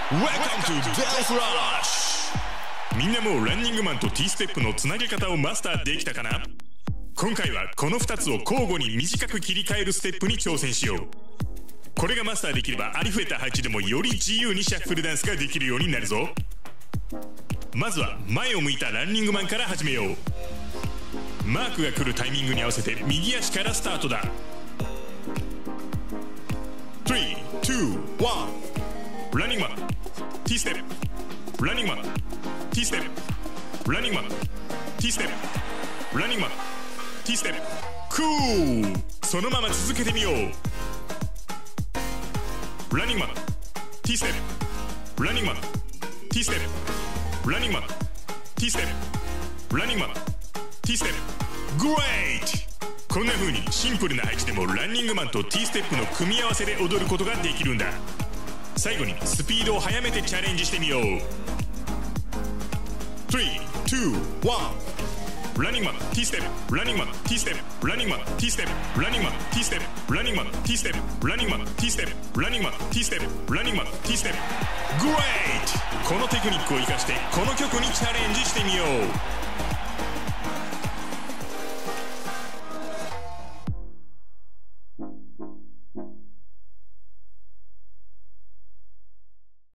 Welcome to Death Rush! みんなもうランニングマンと T ステップのつなげ方をマスターできたかな？今回はこの2つを交互に短く切り替えるステップに挑戦しよう。これがマスターできればありふれた配置でもより自由にシャッフルダンスができるようになるぞ。まずは前を向いたランニングマンから始めよう。マークが来るタイミングに合わせて右足からスタートだ。3、2、1ランニングマン T ステップランニングマン T ステップランニングマン T ステップランニングマン T ステップクール。そのまま続けてみよう。ランニングマン T ステップランニングマン T ステップランニングマン T ステップランニングマン T ステップグレート。こんな風にシンプルな配置でもランニングマンと T ステップの組み合わせで踊ることができるんだ。最後にスピードを速めてチャレンジしてみよう。3、2、1ランニングマン T ステップランニングマン T ステップランニングマン T ステップランニングマン T ステップランニングマン T ステップランニングマン T ステップランニングマン T ステップランニングマン T ステップグレート。このテクニックを生かしてこの曲にチャレンジしてみよう。